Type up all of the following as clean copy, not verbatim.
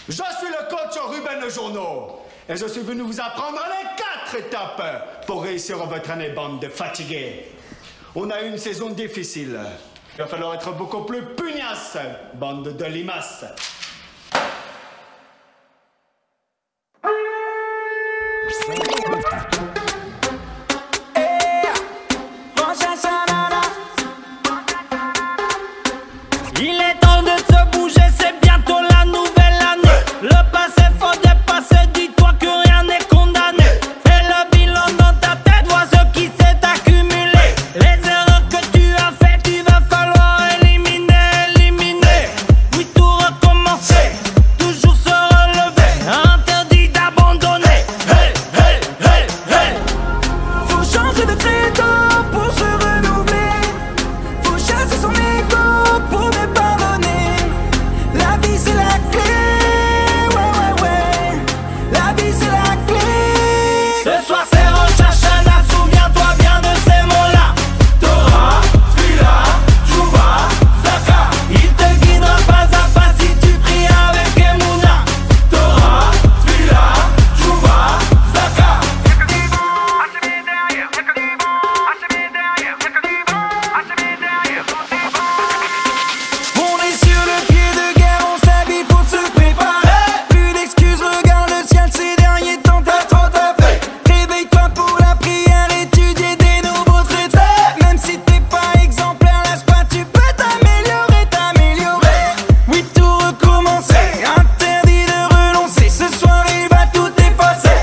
Je suis le coach Ruben Journeau et je suis venu vous apprendre les 4 étapes pour réussir votre année, bande de fatigués. On a eu une saison difficile. Il va falloir être beaucoup plus pugnace, bande de limaces. Il est temps de se bouger, c'est bientôt la nouvelle année. Le passé faut dépasser, dis-toi que rien n'est condamné. Fais le bilan dans ta tête, vois ce qui s'est accumulé. Les erreurs que tu as faites, il va falloir éliminer. Oui, tout recommencer, toujours se relever. Interdit d'abandonner. Hey, hey, hey, hey. Faut changer de credo pour se renouveler. Faut chasser son ego pour ne pardonner. La vie c'est la clé, ouais. La vie c'est la clé. Ce soir c'est Rosh Hashanah, souviens-toi bien de ces mots-là. Torah, Tfila, Tchouva, Zaka. Il te guidera pas à pas si tu pries avec Emouna. Torah, Tfila, Tchouva, Zaka. On est sur le pied de guerre, on s'habille pour se préparer. Plus d'excuses, regarde le ciel, ces derniers temps t'as trop fait. Réveille-toi pour la prière, étudier des nouveaux traités. Même si t'es pas exemplaire, lâche pas, tu peux t'améliorer. Oui, tout recommencer, interdit de renoncer. Ce soir il va tout effacer.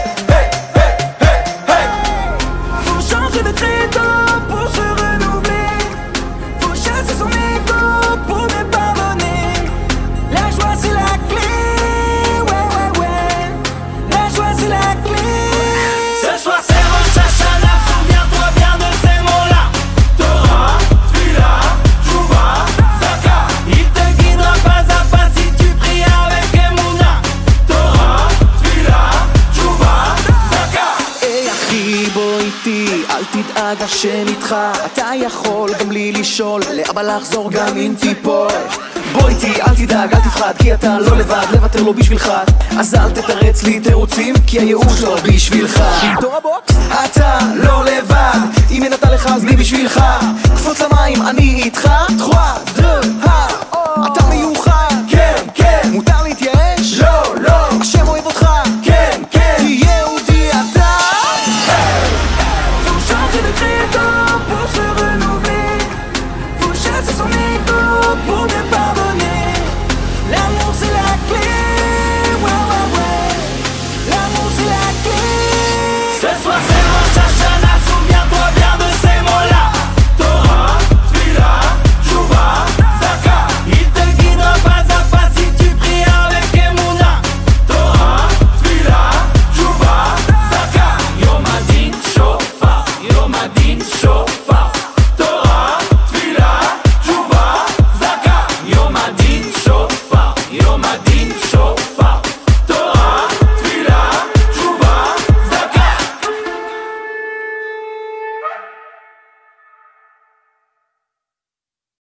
Faut changer de credo pour se renouveler. Faut chasser son ego pour ne pardonner. La joie c'est la clé, ouais. La joie c'est la clé. Ce soir c'est Rosh Hashanah, souviens-toi bien de ces mots-là. Torah, Tfila, Tchouva, Zaka. Il te guidera pas à pas si tu pries avec Emouna. Torah, Tfila, Tchouva, Zaka. היי אחי בוא איתי, אל תדאג השם איתך. אתה יכול גם בלי לשאול, לאבא לחזור גם אם תיפול. בוא איתי אל תדאג אל תפחד, כי אתה לא לבד, לוותר לו בשבילך. אז אל תתרץ לי תירוצים, כי הייאוש לא בשבילך. במתור הבוט אתה לא לבד, אם אין אתה לך אז מי בשבילך. קפוץ למים אני איתך, 3, 2, 1. אתה מיוחד, כן, מותר להתייאש? לא, השם אוהב אותך, כן, כי יהודי אתה. Faut changer de credo pour se renouveler. Faut chasser son ego pour ne pardonner. L'amour c'est la clé, ouais. L'amour c'est la clé. Ce soir c'est Rosh Hashanah, souviens-toi bien de ces mots-là. Torah, Tfila, Tchouva, Zaka. Il te guidera pas à pas si tu pries avec Emouna. Torah, Tfila, Tchouva, Zaka. Yom Adin Shofar, Yom Adin Shofar. Torah, Tfila, Tchouva, Zaka. Yom Adin Shofar, Yom Adin Shofar.